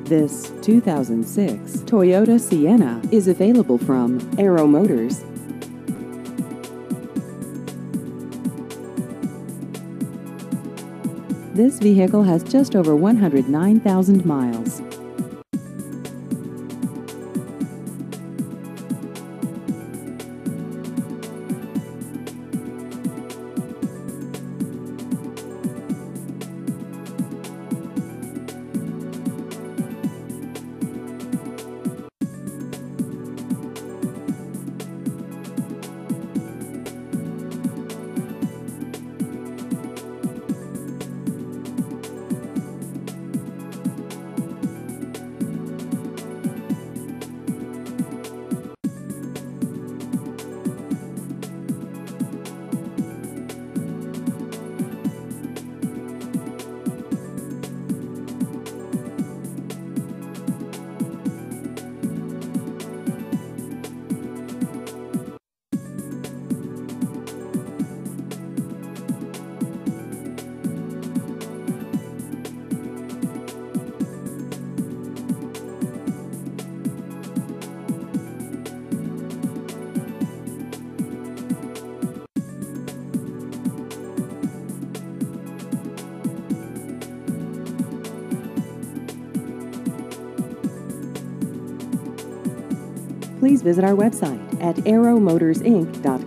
This 2006 Toyota Sienna is available from Aero Motors. This vehicle has just over 109,000 miles. Please visit our website at aeromotorsinc.com.